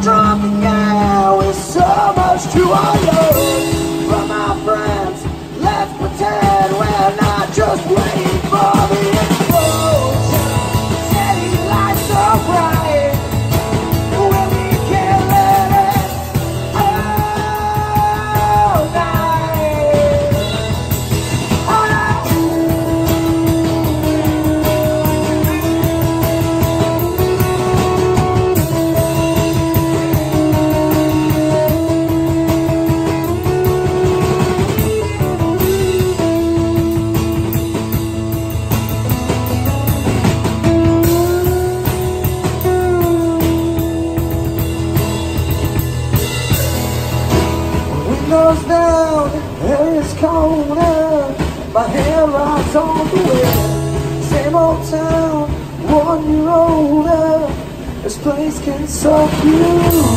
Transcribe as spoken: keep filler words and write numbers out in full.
drunk again with so much to unload. But my friends, let's pretend we're not just waiting for the explosion. City lights so bright, when we can't let it all night. Windows down, air is colder, my hair lies on the wind. Same old town, one year older, this place can suck you